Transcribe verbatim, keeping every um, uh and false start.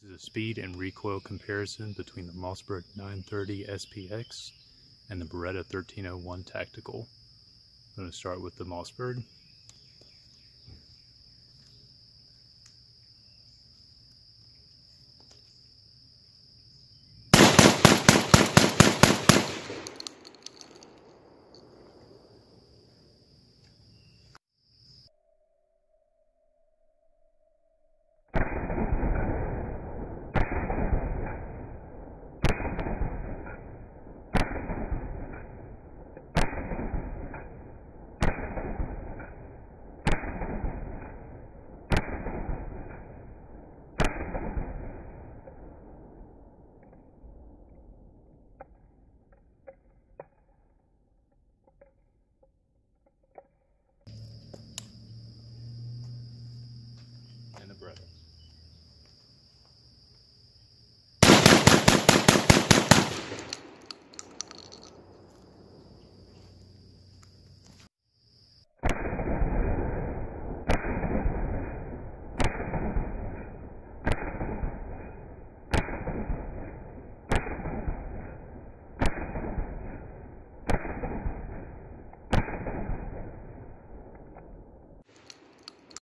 This is a speed and recoil comparison between the Mossberg nine thirty S P X and the Beretta thirteen oh one Tactical. I'm going to start with the Mossberg.